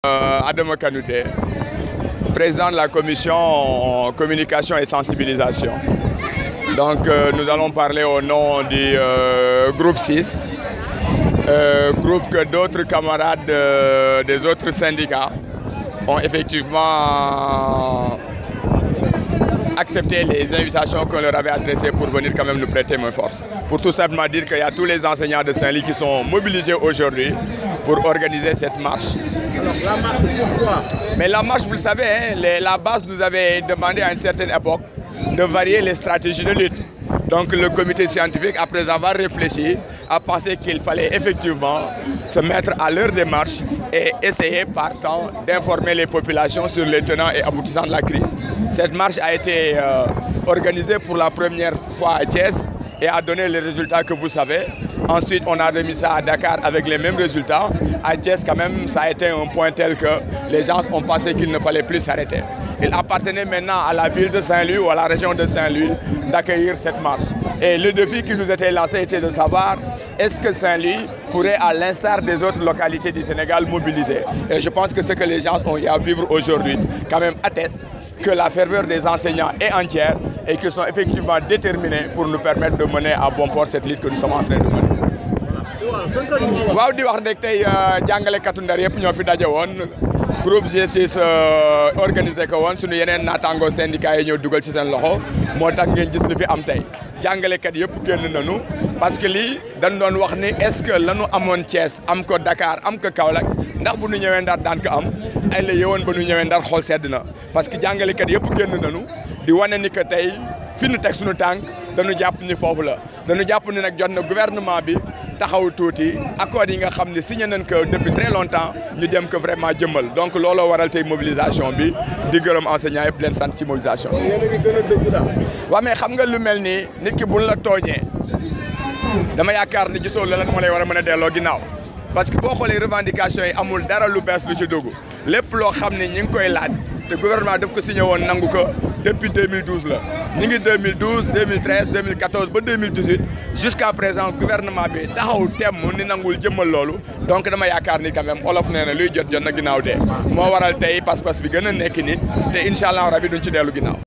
Adama Kanouté, président de la commission communication et sensibilisation. Donc nous allons parler au nom du groupe 6, groupe que d'autres camarades des autres syndicats ont effectivement accepté les invitations qu'on leur avait adressées pour venir quand même nous prêter main force. Pour tout simplement dire qu'il y a tous les enseignants de Saint-Louis qui sont mobilisés aujourd'hui pour organiser cette marche. Alors la marche, pourquoi? Mais la marche, vous le savez, hein, la base nous avait demandé à une certaine époque de varier les stratégies de lutte. Donc le comité scientifique, après avoir réfléchi, a pensé qu'il fallait effectivement se mettre à leur démarche et essayer par temps d'informer les populations sur les tenants et aboutissants de la crise. Cette marche a été organisée pour la première fois à Thiès et a donné les résultats que vous savez. Ensuite, on a remis ça à Dakar avec les mêmes résultats. À Thiès, quand même, ça a été un point tel que les gens ont pensé qu'il ne fallait plus s'arrêter. Il appartenait maintenant à la ville de Saint-Louis ou à la région de Saint-Louis d'accueillir cette marche. Et le défi qui nous était lancé était de savoir est-ce que Saint-Louis pourrait, à l'instar des autres localités du Sénégal, mobiliser. Et je pense que ce que les gens ont eu à vivre aujourd'hui, quand même, atteste que la ferveur des enseignants est entière et qu'ils sont effectivement déterminés pour nous permettre de mener à bon port cette lutte que nous sommes en train de mener. waaw di wax rek tey jàngalekatu Ndar yëpp ñoo fi daje woon groupe G6 organisé ko woon suñu yeneen naataangoo syndicat yi ñëw dugal ci seen loxo moo tax ngeen gis lu fi am tey jàngalekat yëpp génn nañu parce que lii dañ doon wax ni est-ce que lañu amoon Thiès am ko Dakar am ko Kaolack ndax bu ñu ñëwee Ndar daan ko am ay la yewoon ba ñu ñëwee Ndar xool sedd na parce que jàngalekat yëpp génn nañu di wane ni que tey fi ñu teg suñu tànk dañu jàpp ni foofu la dañu jàpp ni nag jot na gouvernement bi taxaw tuuti accords yi nga xam ne signé nañ ko depuis très longtemps ñu dem ko vraiment jëmmal donc looloo waral tey mobilisation bi di gërëm enseignants yëpp leen sant ci mobilisation bi. yéen a ngi gën a dëgg daal. waaw mais xam nga lu mel nii nit ki buñ la tooñee dama yaakaar ni gisoo la lan moo lay war a mën a delloo ginnaaw parce que boo xoolee revendication yi amul dara lu bees lu ci dugg lépp loo xam ne ñi ngi koy laaj te gouvernement daf ko signé woon nangu ko depuis 2012 la ñu ngi 2012 2013 2014 ba 2018 jusqu'à présent gouvernement bi taxaw temm ni nangul jëmmal loolu donc dama yaakaar ni quand même olof nee na luy jot na ginnaaw de moo waral tey pas-pas bi gën a nekk nit te incha allah rabi duñ ci dellu ginnaaw.